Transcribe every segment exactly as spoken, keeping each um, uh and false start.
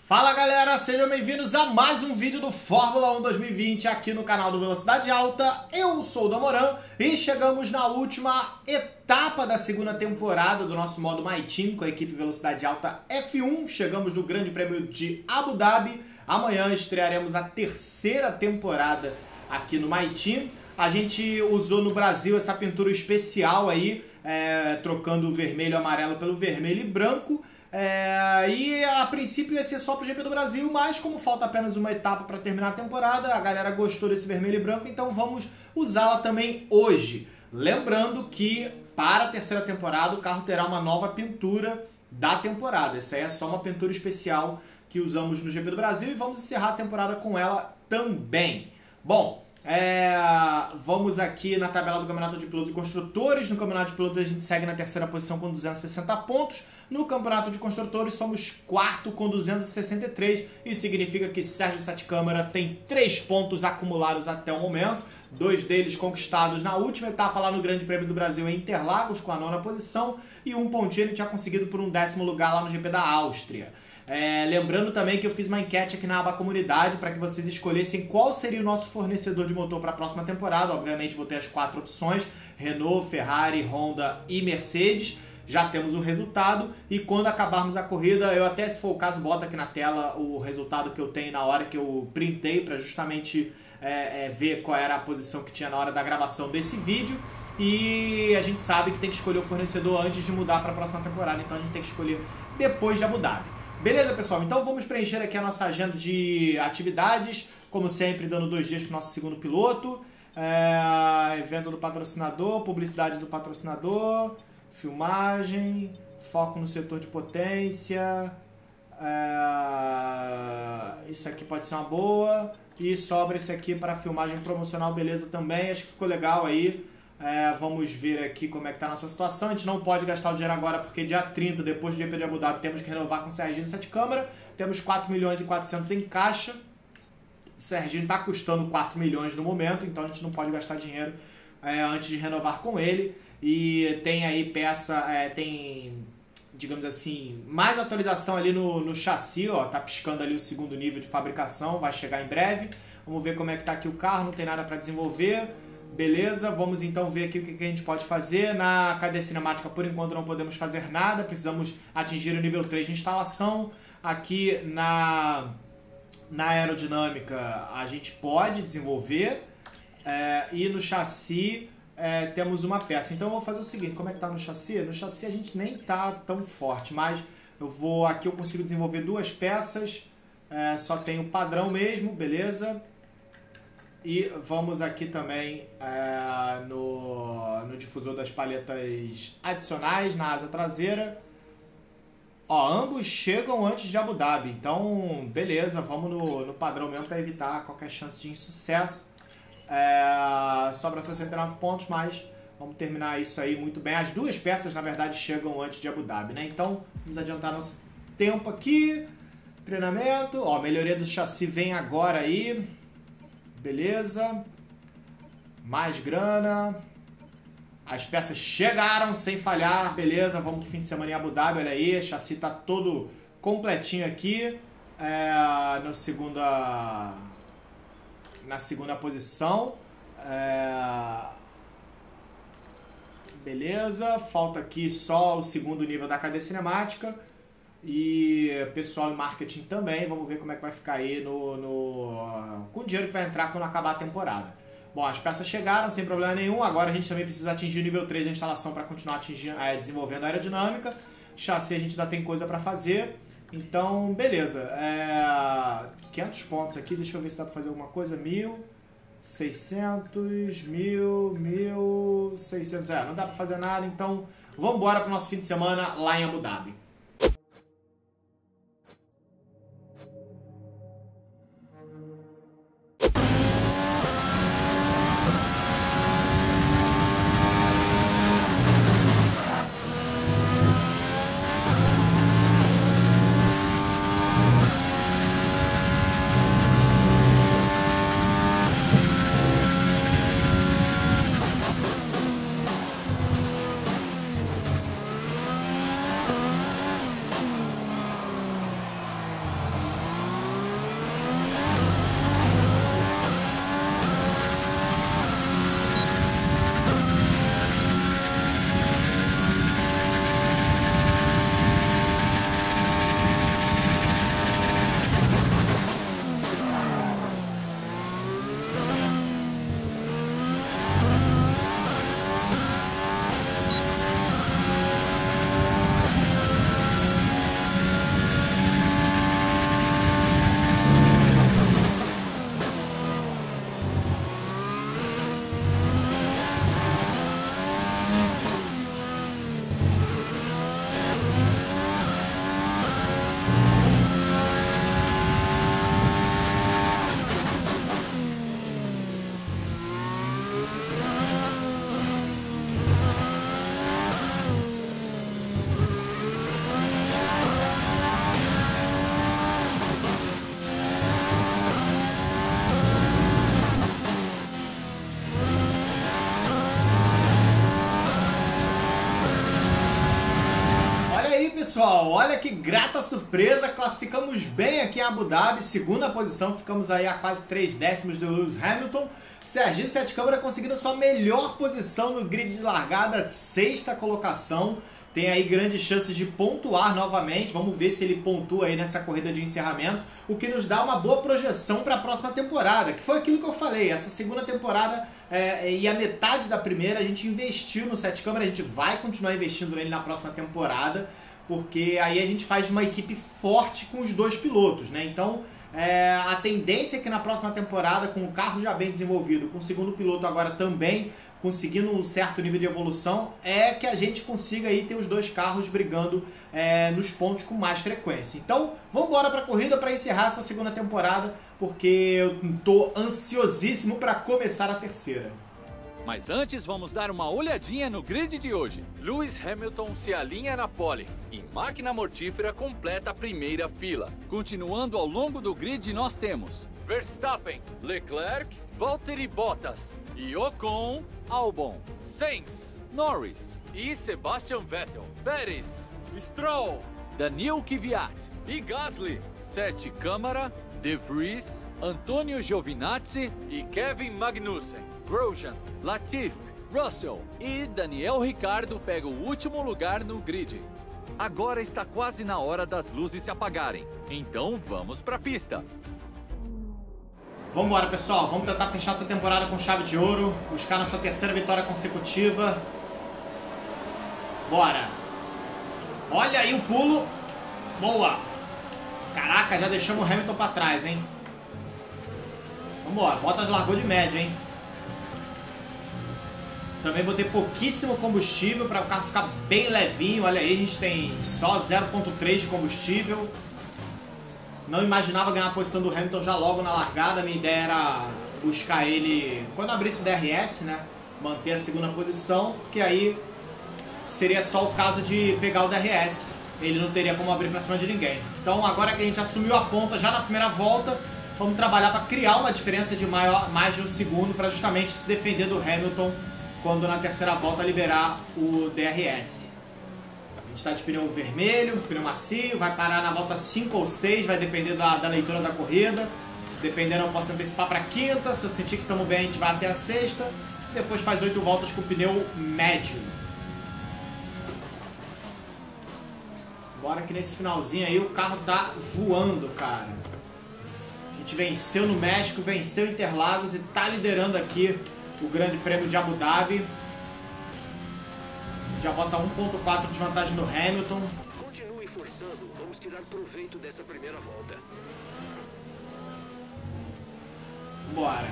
Fala galera, sejam bem-vindos a mais um vídeo do Fórmula um dois mil e vinte aqui no canal do Velocidade Alta. Eu sou o Damorão e chegamos na última etapa da segunda temporada do nosso modo My Team com a equipe Velocidade Alta F um. Chegamos no Grande Prêmio de Abu Dhabi. Amanhã estrearemos a terceira temporada aqui no My Team. A gente usou no Brasil essa pintura especial aí, é, trocando o vermelho e amarelo pelo vermelho e branco. É, e a princípio ia ser só pro G P do Brasil, mas como falta apenas uma etapa para terminar a temporada, a galera gostou desse vermelho e branco, então vamos usá-la também hoje. Lembrando que para a terceira temporada o carro terá uma nova pintura da temporada. Essa aí é só uma pintura especial que usamos no G P do Brasil e vamos encerrar a temporada com ela também. Bom, É, vamos aqui na tabela do Campeonato de Pilotos e Construtores. No Campeonato de Pilotos a gente segue na terceira posição com duzentos e sessenta pontos. No Campeonato de Construtores somos quarto com duzentos e sessenta e três. Isso significa que Sérgio Sete Câmara tem três pontos acumulados até o momento. Dois deles conquistados na última etapa lá no Grande Prêmio do Brasil em Interlagos com a nona posição. E um pontinho ele tinha conseguido por um décimo lugar lá no G P da Áustria. É, lembrando também que eu fiz uma enquete aqui na aba comunidade para que vocês escolhessem qual seria o nosso fornecedor de motor para a próxima temporada. Obviamente botei as quatro opções: Renault, Ferrari, Honda e Mercedes. Já temos um resultado e quando acabarmos a corrida, eu até, se for o caso, boto aqui na tela o resultado que eu tenho na hora que eu printei para justamente é, é, ver qual era a posição que tinha na hora da gravação desse vídeo. E a gente sabe que tem que escolher o fornecedor antes de mudar para a próxima temporada, então a gente tem que escolher depois de Abu Dhabi. Beleza, pessoal? Então vamos preencher aqui a nossa agenda de atividades, como sempre, dando dois dias para o nosso segundo piloto. É, evento do patrocinador, publicidade do patrocinador, filmagem, foco no setor de potência. É, isso aqui pode ser uma boa. E sobra esse aqui para filmagem promocional, beleza também. Acho que ficou legal aí. É, vamos ver aqui como é que tá a nossa situação. A gente não pode gastar o dinheiro agora porque dia trinta, depois do G P de Abu Dhabi, temos que renovar com o Serginho Sete Câmara. Temos quatro milhões e quatrocentos em caixa. O Serginho está custando quatro milhões no momento, então a gente não pode gastar dinheiro é, antes de renovar com ele. E tem aí peça, é, tem, digamos assim, mais atualização ali no, no chassi, ó. Tá piscando ali o segundo nível de fabricação, vai chegar em breve. Vamos ver como é que tá aqui o carro, não tem nada para desenvolver. Beleza, vamos então ver aqui o que a gente pode fazer. Na cadeia cinemática, por enquanto, não podemos fazer nada. Precisamos atingir o nível três de instalação. Aqui na, na aerodinâmica, a gente pode desenvolver. É, e no chassi, é, temos uma peça. Então, eu vou fazer o seguinte. Como é que tá no chassi? No chassi a gente nem tá tão forte, mas eu vou... Aqui eu consigo desenvolver duas peças. É, só tem o padrão mesmo, beleza? E vamos aqui também é, no, no difusor das palhetas adicionais na asa traseira. Ó, ambos chegam antes de Abu Dhabi, então beleza, vamos no, no padrão mesmo para evitar qualquer chance de insucesso. É, sobra sessenta e nove pontos, mas vamos terminar isso aí muito bem. As duas peças, na verdade, chegam antes de Abu Dhabi, né? Então vamos adiantar nosso tempo aqui. Treinamento, ó, melhoria do chassi vem agora aí. Beleza, mais grana, as peças chegaram sem falhar, beleza, vamos pro fim de semana em Abu Dhabi, olha aí, o chassi tá todo completinho aqui, é, no segunda, na segunda posição, é, beleza, falta aqui só o segundo nível da cadeia cinemática. E pessoal e marketing também, vamos ver como é que vai ficar aí no, no, com o dinheiro que vai entrar quando acabar a temporada. Bom, as peças chegaram sem problema nenhum, agora a gente também precisa atingir o nível três da instalação para continuar atingindo, é, desenvolvendo a aerodinâmica. Chassi a gente ainda tem coisa para fazer, então beleza. É, quinhentos pontos aqui, deixa eu ver se dá para fazer alguma coisa. Mil, seiscentos, mil, mil, seiscentos, é, não dá para fazer nada, então vamos embora para o nosso fim de semana lá em Abu Dhabi. pessoal, olha que grata surpresa, classificamos bem aqui em Abu Dhabi, segunda posição, ficamos aí a quase três décimos do Lewis Hamilton. Serginho Sete Câmara conseguindo a sua melhor posição no grid de largada, sexta colocação. Tem aí grandes chances de pontuar novamente, vamos ver se ele pontua aí nessa corrida de encerramento, o que nos dá uma boa projeção para a próxima temporada, que foi aquilo que eu falei, essa segunda temporada é, e a metade da primeira a gente investiu no Sete Câmara, a gente vai continuar investindo nele na próxima temporada, porque aí a gente faz uma equipe forte com os dois pilotos, né? Então é, a tendência é que na próxima temporada, com o carro já bem desenvolvido, com o segundo piloto agora também conseguindo um certo nível de evolução, é que a gente consiga aí ter os dois carros brigando é, nos pontos com mais frequência. Então, vamos embora para a corrida para encerrar essa segunda temporada, porque eu estou ansiosíssimo para começar a terceira. Mas antes vamos dar uma olhadinha no grid de hoje. Lewis Hamilton se alinha na pole e máquina mortífera completa a primeira fila. Continuando ao longo do grid nós temos Verstappen, Leclerc, Valtteri Bottas e Ocon, Albon, Sainz, Norris e Sebastian Vettel, Pérez, Stroll, Daniil Kvyat e Gasly, Sete Câmara, De Vries, Antonio Giovinazzi e Kevin Magnussen, Grosjean, Latifi, Russell e Daniel Ricciardo pegam o último lugar no grid. Agora está quase na hora das luzes se apagarem, então vamos para a pista. Vamos embora, pessoal, vamos tentar fechar essa temporada com chave de ouro, buscar nossa terceira vitória consecutiva. Bora! Olha aí o pulo, boa! Caraca, já deixamos o Hamilton para trás, hein? Vamos embora, Bottas largou de média, hein? Também botei pouquíssimo combustível para o carro ficar bem levinho. Olha aí, a gente tem só zero ponto três de combustível. Não imaginava ganhar a posição do Hamilton já logo na largada. Minha ideia era buscar ele quando abrisse o D R S, né? Manter a segunda posição, porque aí seria só o caso de pegar o D R S. Ele não teria como abrir para cima de ninguém. Então agora que a gente assumiu a ponta já na primeira volta, vamos trabalhar para criar uma diferença de maior, mais de um segundo para justamente se defender do Hamilton quando na terceira volta liberar o D R S. A gente está de pneu vermelho, pneu macio, vai parar na volta cinco ou seis, vai depender da, da leitura da corrida. Dependendo, eu posso antecipar para a quinta, se eu sentir que estamos bem, a gente vai até a sexta. Depois faz oito voltas com o pneu médio. Bora que nesse finalzinho aí o carro tá voando, cara. A gente venceu no México, venceu Interlagos e tá liderando aqui o Grande Prêmio de Abu Dhabi. Já bota um ponto quatro de vantagem no Hamilton. Continue forçando, vamos tirar proveito dessa primeira volta. Bora.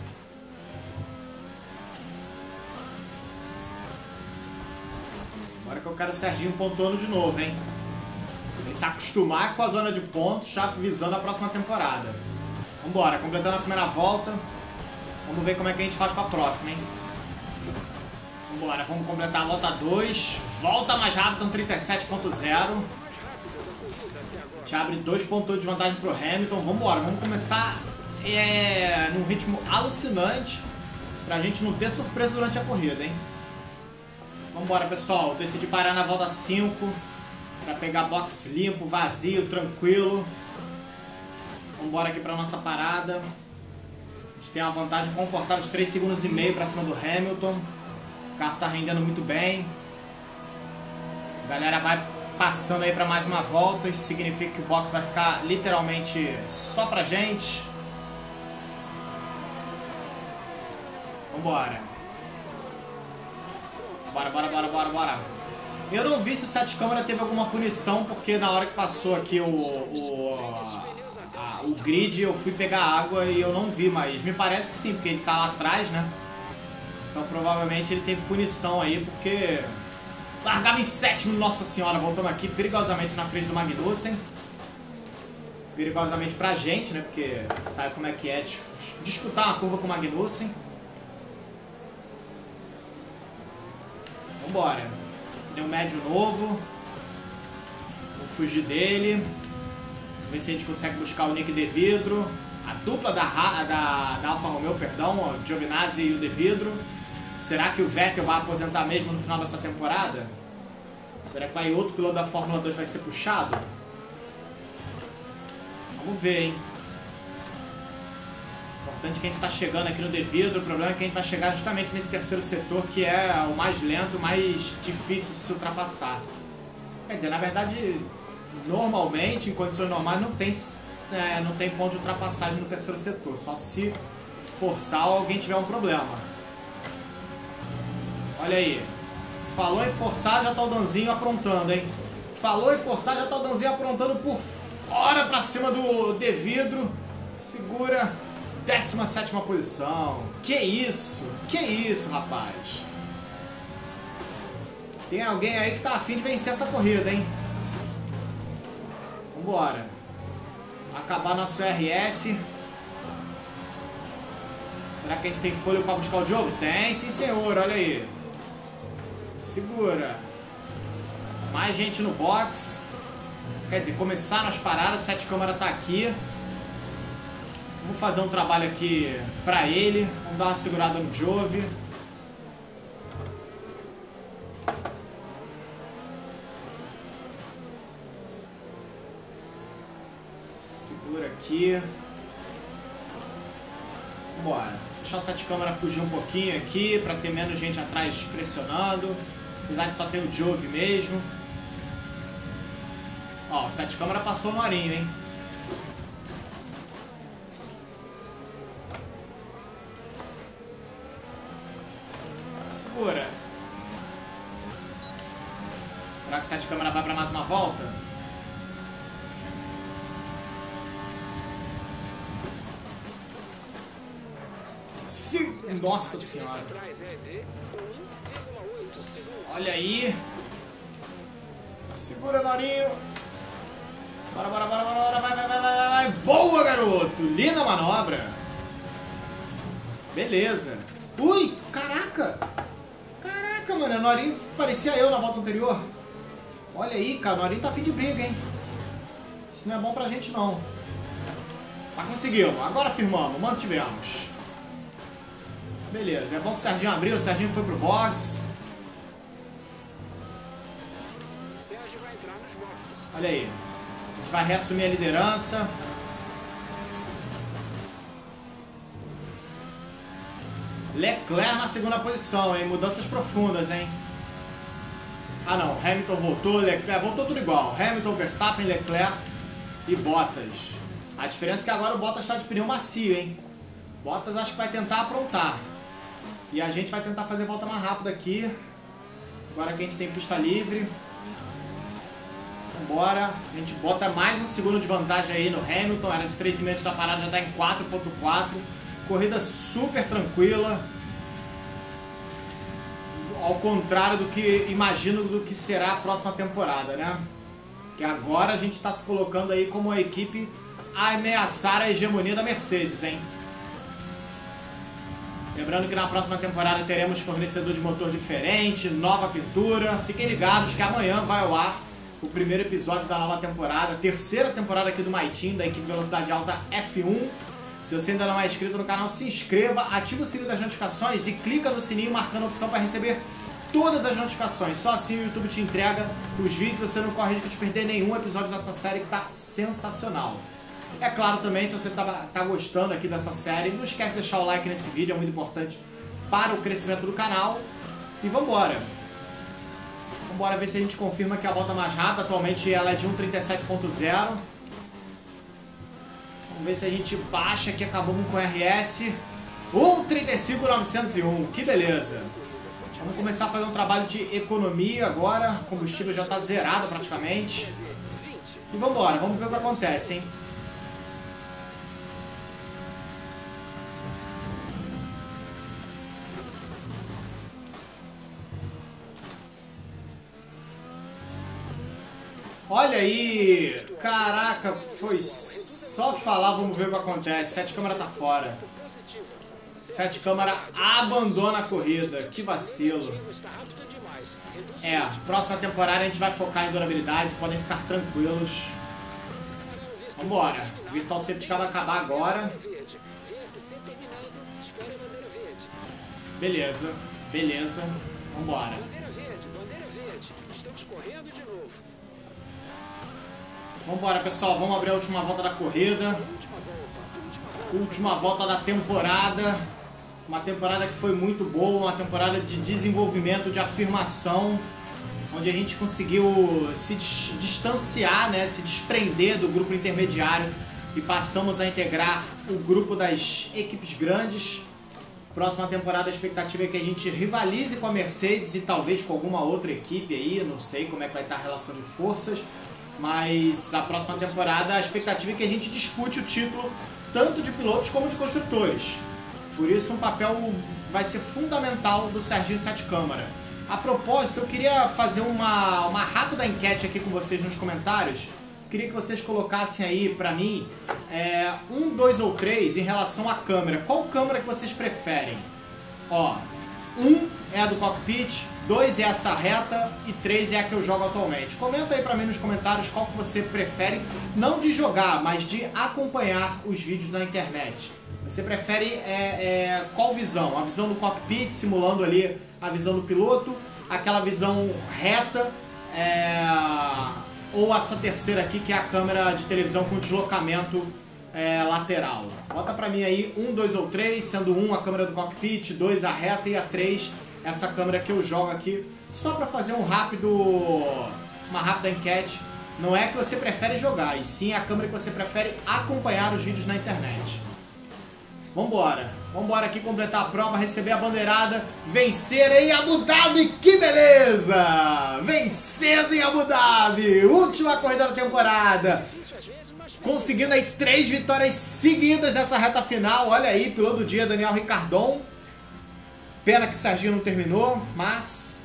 Bora que eu quero o Serginho pontuando de novo, hein? Tem que se acostumar com a zona de pontos, já visando a próxima temporada. Vambora, completando a primeira volta. Vamos ver como é que a gente faz pra próxima, hein? Vambora, vamos completar a volta dois. Volta mais rápida, um trinta e sete ponto zero. A gente abre dois pontos oito de vantagem pro Hamilton. Vambora, vamos começar é, num ritmo alucinante pra gente não ter surpresa durante a corrida, hein? Vambora, pessoal. Decidi parar na volta cinco pra pegar box limpo, vazio, tranquilo. Vambora aqui pra nossa parada. A gente tem uma vantagem confortável de três segundos e meio para cima do Hamilton. O carro tá rendendo muito bem. A galera vai passando aí para mais uma volta. Isso significa que o box vai ficar literalmente só pra gente. Vambora. Bora, bora, bora, bora, bora. Eu não vi se o Sete Câmara teve alguma punição, porque na hora que passou aqui o... o Ah, o grid eu fui pegar água e eu não vi, mas me parece que sim, porque ele tá lá atrás, né? Então provavelmente ele teve punição aí, porque largava em sétimo, nossa senhora, voltamos aqui perigosamente na frente do Magnussen. Perigosamente pra gente, né? Porque sabe como é que é disputar uma curva com o Magnussen. Vambora. Pneu médio novo. Vou fugir dele. Ver se a gente consegue buscar o Nick De Vidro. A dupla da, da, da Alfa Romeo, perdão, o Giovinazzi e o De Vidro. Será que o Vettel vai aposentar mesmo no final dessa temporada? Será que vai outro piloto da Fórmula dois vai ser puxado? Vamos ver, hein? Importante que a gente tá chegando aqui no devido. O problema é que a gente vai chegar justamente nesse terceiro setor, que é o mais lento, o mais difícil de se ultrapassar. Quer dizer, na verdade, normalmente, em condições normais, não tem, é, não tem ponto de ultrapassagem no terceiro setor. Só se forçar ou alguém tiver um problema. Olha aí. Falou em forçar, já tá o Danzinho aprontando, hein? Falou em forçar, já tá o Danzinho aprontando por fora pra cima do Devidro. Segura. décima sétima posição. Que isso? Que isso, rapaz? Tem alguém aí que tá afim de vencer essa corrida, hein? Vambora. Acabar nosso R S. Será que a gente tem fôlego pra buscar o jogo? Tem, sim senhor, olha aí. Segura. Mais gente no box. Quer dizer, começaram as paradas, Sete Câmara tá aqui. Vamos fazer um trabalho aqui pra ele. Vamos dar uma segurada no Jove. Segura aqui. Bora. Deixar o Sete Câmara fugir um pouquinho aqui pra ter menos gente atrás pressionando. Apesar de só ter o Jove mesmo. Ó, o Sete Câmara passou no arinho, hein? Segura. Será que o Sete Câmara vai pra mais uma volta? Sim. Nossa senhora. Olha aí. Segura, Norinho. Bora, bora, bora, bora, bora. Vai, vai, vai, vai, vai. Boa, garoto. Linda manobra. Beleza. Ui, caraca. Caraca, mano. O Norinho parecia eu na volta anterior. Olha aí, cara. O Norinho tá afim de briga, hein. Isso não é bom pra gente, não. Mas conseguimos. Agora firmamos. Mantivemos. Beleza. É bom que o Serginho abriu. O Serginho foi pro box. Sérgio vai entrar nos boxes. Olha aí. A gente vai reassumir a liderança. Leclerc na segunda posição, hein? Mudanças profundas, hein? Ah, não. Hamilton voltou, Leclerc... Voltou tudo igual. Hamilton, Verstappen, Leclerc e Bottas. A diferença é que agora o Bottas está de pneu macio, hein? Bottas acho que vai tentar aprontar. E a gente vai tentar fazer volta mais rápida aqui. Agora que a gente tem pista livre. Vambora. A gente bota mais um segundo de vantagem aí no Hamilton. Era de três vírgula cinco da parada, já está em quatro ponto quatro. Corrida super tranquila. Ao contrário do que imagino do que será a próxima temporada, né? Que agora a gente está se colocando aí como a equipe a ameaçar a hegemonia da Mercedes, hein? Lembrando que na próxima temporada teremos fornecedor de motor diferente, nova pintura. Fiquem ligados que amanhã vai ao ar o primeiro episódio da nova temporada, terceira temporada aqui do My Team, da equipe Velocidade Alta F um. Se você ainda não é inscrito no canal, se inscreva, ativa o sininho das notificações e clica no sininho marcando a opção para receber todas as notificações. Só assim o YouTube te entrega os vídeos, você não corre risco de perder nenhum episódio dessa série que está sensacional. É claro também, se você tá, tá gostando aqui dessa série, não esquece de deixar o like nesse vídeo, é muito importante para o crescimento do canal. E vambora! Vambora ver se a gente confirma que a volta mais rápida, atualmente ela é de um trinta e sete ponto zero. Vamos ver se a gente baixa aqui, acabamos com o R S. um trinta e cinco mil novecentos e um, que beleza! Vamos começar a fazer um trabalho de economia agora, o combustível já está zerado praticamente. E vambora, vamos ver o que acontece, hein? Olha aí! Caraca, foi só falar, vamos ver o que acontece. Sete Câmara tá fora. Sete Câmara abandona a corrida. Que vacilo. É, próxima temporada a gente vai focar em durabilidade, podem ficar tranquilos. Vambora. O Virtual Safety Car vai acabar agora. Beleza, beleza. Vambora. Vambora, pessoal, vamos abrir a última volta da corrida. Última volta da temporada. Uma temporada que foi muito boa, uma temporada de desenvolvimento, de afirmação, onde a gente conseguiu se distanciar, né, se desprender do grupo intermediário e passamos a integrar o grupo das equipes grandes. Próxima temporada a expectativa é que a gente rivalize com a Mercedes e talvez com alguma outra equipe aí, não sei como é que vai estar a relação de forças, mas a próxima temporada a expectativa é que a gente dispute o título tanto de pilotos como de construtores. Por isso um papel vai ser fundamental do Serginho Sete Câmara. A propósito, eu queria fazer uma, uma rápida enquete aqui com vocês nos comentários. Queria que vocês colocassem aí pra mim é, um, dois ou três em relação à câmera. Qual câmera que vocês preferem? Ó, um é a do cockpit, dois é essa reta e três é a que eu jogo atualmente. Comenta aí pra mim nos comentários qual que você prefere, não de jogar, mas de acompanhar os vídeos na internet. Você prefere é, é, qual visão? A visão do cockpit, simulando ali a visão do piloto, aquela visão reta, é, ou essa terceira aqui que é a câmera de televisão com deslocamento é, lateral? Bota pra mim aí um, dois ou três, sendo um a câmera do cockpit, dois a reta e a três essa câmera que eu jogo aqui, só pra fazer um rápido, uma rápida enquete. Não é que você prefere jogar, e sim a câmera que você prefere acompanhar os vídeos na internet. Vambora, vambora aqui completar a prova, receber a bandeirada, vencer em Abu Dhabi, que beleza! Vencendo em Abu Dhabi, última corrida da temporada, conseguindo aí três vitórias seguidas nessa reta final. Olha aí, piloto do dia, Daniel Ricardon. Pena que o Serginho não terminou, mas...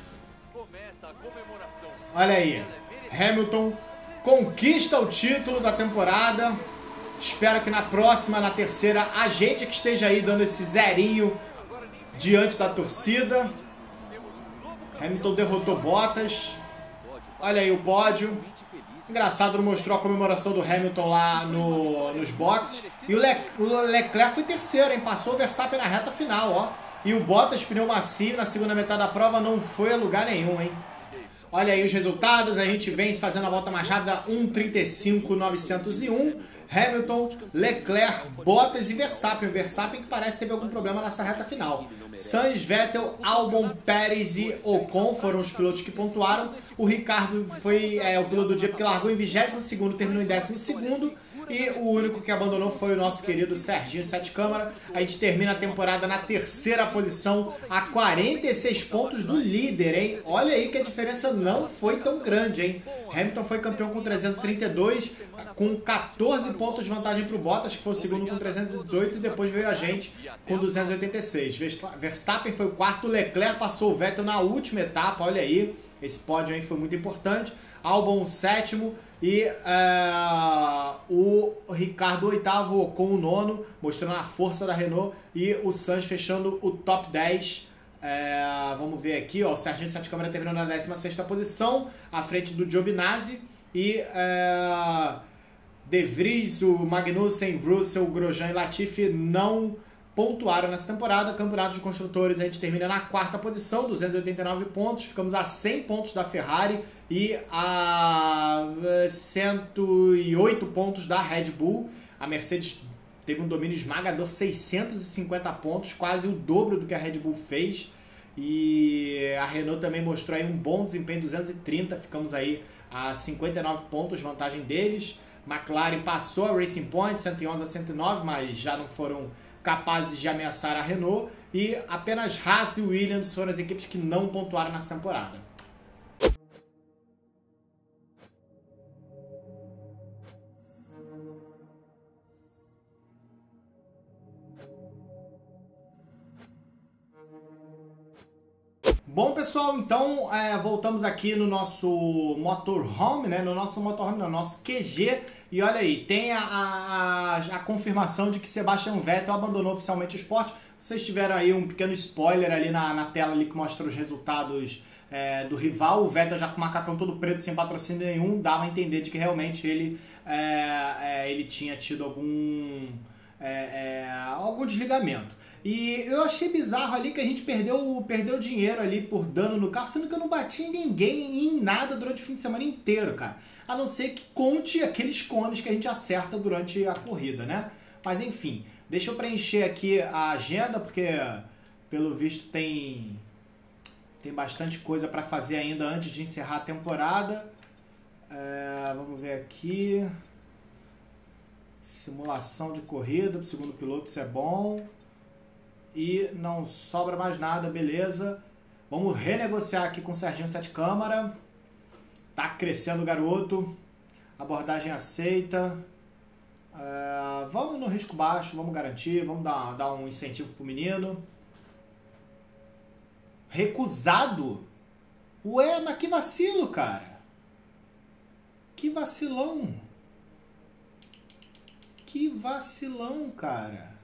olha aí, Hamilton conquista o título da temporada. Espero que na próxima, na terceira, a gente que esteja aí dando esse zerinho diante da torcida. Hamilton derrotou Bottas. Olha aí o pódio. Engraçado, não mostrou a comemoração do Hamilton lá no, nos boxes. E o, Le, o Leclerc foi terceiro, hein? Passou o Verstappen na reta final, ó. E o Bottas, pneu macio, na segunda metade da prova não foi a lugar nenhum, hein? Olha aí os resultados, a gente vem fazendo a volta mais rápida, um trinta e cinco novecentos e um. Hamilton, Leclerc, Bottas e Verstappen. O Verstappen que parece que teve algum problema nessa reta final. Sainz, Vettel, Albon, Pérez e Ocon foram os pilotos que pontuaram. O Ricardo foi é, o piloto do dia porque largou em vigésimo segundo, terminou em décimo segundo. E o único que abandonou foi o nosso querido Serginho Sete Câmara. A gente termina a temporada na terceira posição, a quarenta e seis pontos do líder, hein? Olha aí que a diferença não foi tão grande, hein? Hamilton foi campeão com trezentos e trinta e dois, com quatorze pontos de vantagem para o Bottas, que foi o segundo com trezentos e dezoito, e depois veio a gente com duzentos e oitenta e seis. Verstappen foi o quarto, Leclerc passou o Vettel na última etapa, olha aí. Esse pódio aí foi muito importante. Albon sétimo e uh, o Ricardo oitavo, Ocon o nono, mostrando a força da Renault, e o Sainz fechando o top dez. Uh, vamos ver aqui, ó, o Serginho Sete Câmara terminou na décima sexta posição, à frente do Giovinazzi, e uh, De Vries, o Magnussen, Russell, Grosjean e Latifi não pontuaram nessa temporada. Campeonato de Construtores, a gente termina na quarta posição, duzentos e oitenta e nove pontos, ficamos a cem pontos da Ferrari e a cento e oito pontos da Red Bull. A Mercedes teve um domínio esmagador, seiscentos e cinquenta pontos, quase o dobro do que a Red Bull fez. E a Renault também mostrou aí um bom desempenho, duzentos e trinta, ficamos aí a cinquenta e nove pontos de vantagem deles. McLaren passou a Racing Point, cento e onze a cento e nove, mas já não foram capazes de ameaçar a Renault, e apenas Haas e Williams foram as equipes que não pontuaram nessa temporada. Bom, pessoal, então é, voltamos aqui no nosso motorhome, né? No nosso motorhome, no nosso Q G. E olha aí, tem a, a, a confirmação de que Sebastian Vettel abandonou oficialmente o esporte. Vocês tiveram aí um pequeno spoiler ali na, na tela ali que mostra os resultados é, do rival. O Vettel já com o macacão todo preto, sem patrocínio nenhum, dava a entender de que realmente ele, é, é, ele tinha tido algum... é, é, algum desligamento. E eu achei bizarro ali que a gente perdeu, perdeu dinheiro ali por dano no carro, sendo que eu não bati em ninguém em nada durante o fim de semana inteiro, cara. A não ser que conte aqueles cones que a gente acerta durante a corrida, né? Mas enfim, deixa eu preencher aqui a agenda, porque pelo visto tem, tem bastante coisa para fazer ainda antes de encerrar a temporada. É, vamos ver aqui. Simulação de corrida para o segundo piloto, isso é bom. E não sobra mais nada, beleza. Vamos renegociar aqui com o Serginho Sete Câmara. Tá crescendo o garoto. Abordagem aceita. É, vamos no risco baixo, vamos garantir, vamos dar, dar um incentivo pro menino. Recusado? Ué, mas que vacilo, cara. Que vacilão. Que vacilão, cara.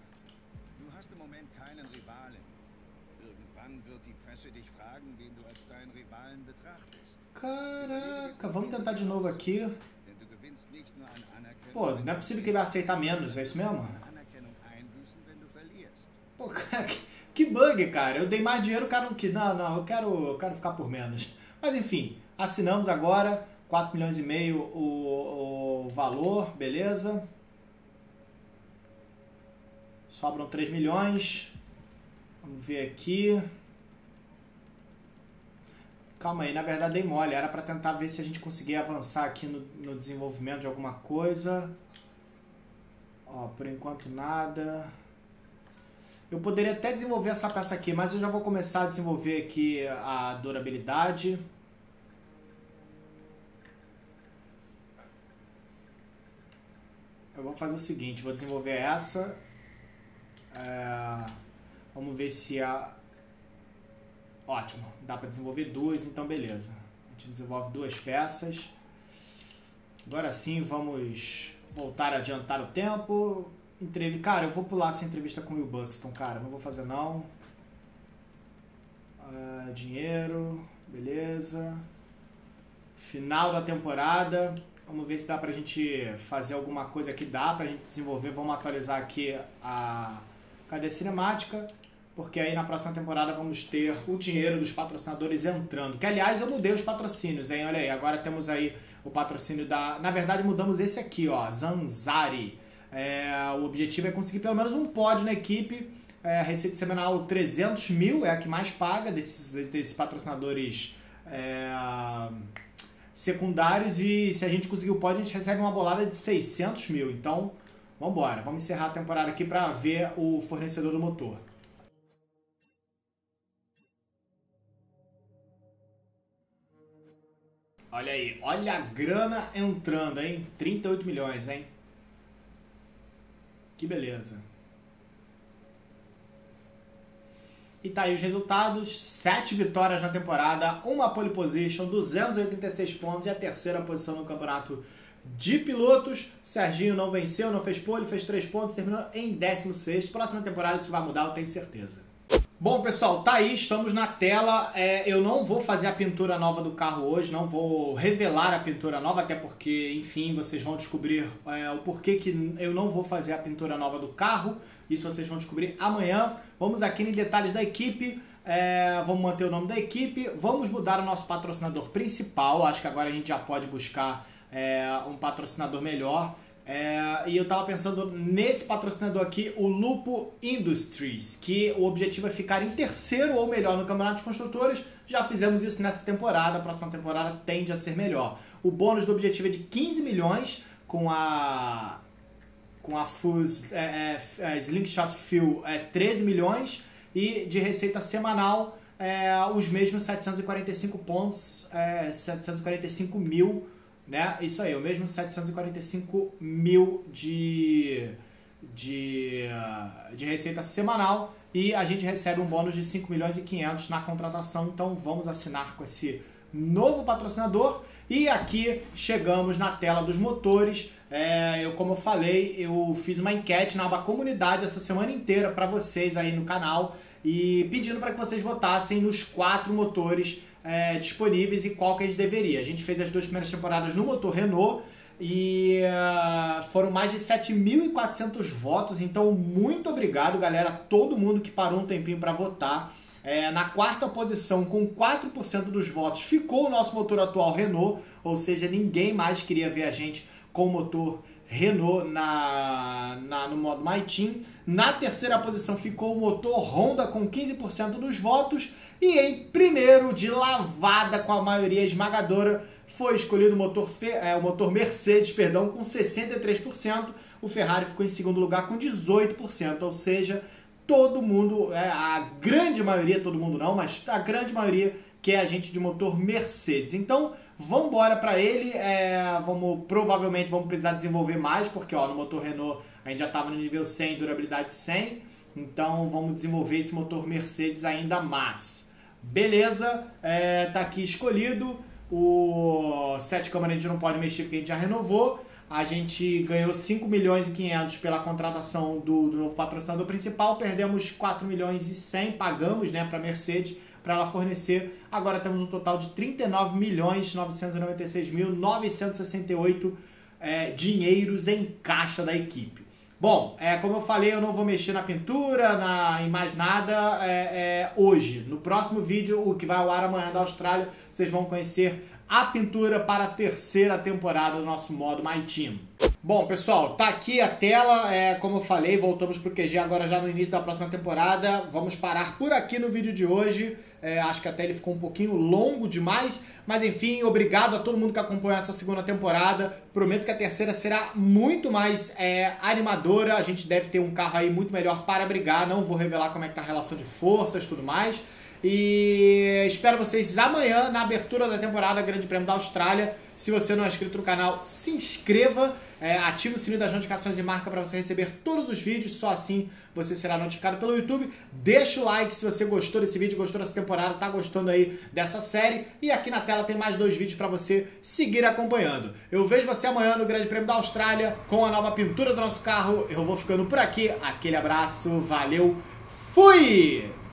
Caraca, vamos tentar de novo aqui. Pô, não é possível que ele vai aceitar menos, é isso mesmo? Pô, cara, que bug, cara. Eu dei mais dinheiro, o cara não quis. Não, não, eu quero, eu quero ficar por menos. Mas enfim, assinamos agora. quatro milhões e meio o, o valor, beleza. Sobram três milhões. Vamos ver aqui. Calma aí, na verdade dei mole. Era para tentar ver se a gente conseguia avançar aqui no, no desenvolvimento de alguma coisa. Ó, por enquanto nada. Eu poderia até desenvolver essa peça aqui, mas eu já vou começar a desenvolver aqui a durabilidade. Eu vou fazer o seguinte, vou desenvolver essa. É, vamos ver se a... Ótimo, dá para desenvolver duas, então beleza. A gente desenvolve duas peças. Agora sim, vamos voltar a adiantar o tempo. Entrev... Cara, eu vou pular essa entrevista com o Will Buxton, cara. Não vou fazer não. Uh, dinheiro, beleza. Final da temporada. Vamos ver se dá pra gente fazer alguma coisa que dá pra gente desenvolver. Vamos atualizar aqui a cadeia cinemática. Porque aí na próxima temporada vamos ter o dinheiro dos patrocinadores entrando. Que, aliás, eu mudei os patrocínios, hein? Olha aí, agora temos aí o patrocínio da... Na verdade, mudamos esse aqui, ó, Zanzari. É, o objetivo é conseguir pelo menos um pódio na equipe. É, receita semanal trezentos mil, é a que mais paga desses, desses patrocinadores é, secundários. E se a gente conseguir o pódio, a gente recebe uma bolada de seiscentos mil. Então, vamos embora. Vamos encerrar a temporada aqui para ver o fornecedor do motor. Olha aí, olha a grana entrando, hein? trinta e oito milhões, hein? Que beleza. E tá aí os resultados, sete vitórias na temporada, uma pole position, duzentos e oitenta e seis pontos e a terceira posição no campeonato de pilotos. Serginho não venceu, não fez pole, fez três pontos, terminou em décimo sexto. Próxima temporada isso vai mudar, eu tenho certeza. Bom, pessoal, tá aí, estamos na tela. É, eu não vou fazer a pintura nova do carro hoje, não vou revelar a pintura nova, até porque, enfim, vocês vão descobrir é, o porquê que eu não vou fazer a pintura nova do carro. Isso vocês vão descobrir amanhã. Vamos aqui em detalhes da equipe, é, vamos manter o nome da equipe, vamos mudar o nosso patrocinador principal. Acho que agora a gente já pode buscar é, um patrocinador melhor. É, e eu tava pensando nesse patrocinador aqui, o Lupo Industries, que o objetivo é ficar em terceiro ou melhor no campeonato de construtores. Já fizemos isso nessa temporada, a próxima temporada tende a ser melhor. O bônus do objetivo é de quinze milhões, com a com a Fuse é, é, Slingshot Fuel é treze milhões, e de receita semanal é, os mesmos setecentos e quarenta e cinco pontos, é, setecentos e quarenta e cinco mil. Né? Isso aí, o mesmo setecentos e quarenta e cinco mil de, de, de receita semanal, e a gente recebe um bônus de cinco milhões e quinhentos na contratação. Então vamos assinar com esse novo patrocinador. E aqui chegamos na tela dos motores. É, eu, como eu falei, eu fiz uma enquete na aba comunidade essa semana inteira para vocês aí no canal, e pedindo para que vocês votassem nos quatro motores É, disponíveis e qual que a gente deveria. A gente fez as duas primeiras temporadas no motor Renault, e uh, foram mais de sete mil e quatrocentos votos, então muito obrigado, galera, todo mundo que parou um tempinho para votar. É, na quarta posição, com quatro por cento dos votos, ficou o nosso motor atual Renault, ou seja, ninguém mais queria ver a gente com o motor Renault na, na, no modo My Team. Na terceira posição ficou o motor Honda com quinze por cento dos votos, e em primeiro, de lavada com a maioria esmagadora, foi escolhido o motor, é, o motor Mercedes, perdão, com sessenta e três por cento. O Ferrari ficou em segundo lugar com dezoito por cento, ou seja, todo mundo, é, a grande maioria, todo mundo não, mas a grande maioria quer a gente de motor Mercedes. Então, vamos embora para ele, é, vamos, provavelmente vamos precisar desenvolver mais, porque ó, no motor Renault a gente já estava no nível cem, durabilidade cem, então vamos desenvolver esse motor Mercedes ainda mais. Beleza, é, tá aqui escolhido, o sete câmara a gente não pode mexer porque a gente já renovou. A gente ganhou cinco milhões e quinhentos pela contratação do, do novo patrocinador principal, perdemos quatro milhões e cem, pagamos, né, para a Mercedes para ela fornecer. Agora temos um total de trinta e nove milhões novecentos e noventa e seis mil novecentos e sessenta e oito é, dinheiros em caixa da equipe. Bom, é, como eu falei, eu não vou mexer na pintura, na, em mais nada é, é, hoje. No próximo vídeo, o que vai ao ar amanhã da Austrália, vocês vão conhecer a pintura para a terceira temporada do nosso modo My Team. Bom, pessoal, tá aqui a tela, é, como eu falei, voltamos pro Q G agora já no início da próxima temporada. Vamos parar por aqui no vídeo de hoje. É, acho que até ele ficou um pouquinho longo demais, mas enfim, obrigado a todo mundo que acompanhou essa segunda temporada. Prometo que a terceira será muito mais é, animadora. A gente deve ter um carro aí muito melhor para brigar. Não vou revelar como é que tá a relação de forças e tudo mais. E espero vocês amanhã na abertura da temporada Grande Prêmio da Austrália. Se você não é inscrito no canal, se inscreva, é, ative o sininho das notificações e marca para você receber todos os vídeos. Só assim você será notificado pelo YouTube. Deixa o like se você gostou desse vídeo, gostou dessa temporada, tá gostando aí dessa série. E aqui na tela tem mais dois vídeos para você seguir acompanhando. Eu vejo você amanhã no Grande Prêmio da Austrália com a nova pintura do nosso carro. Eu vou ficando por aqui. Aquele abraço, valeu, fui!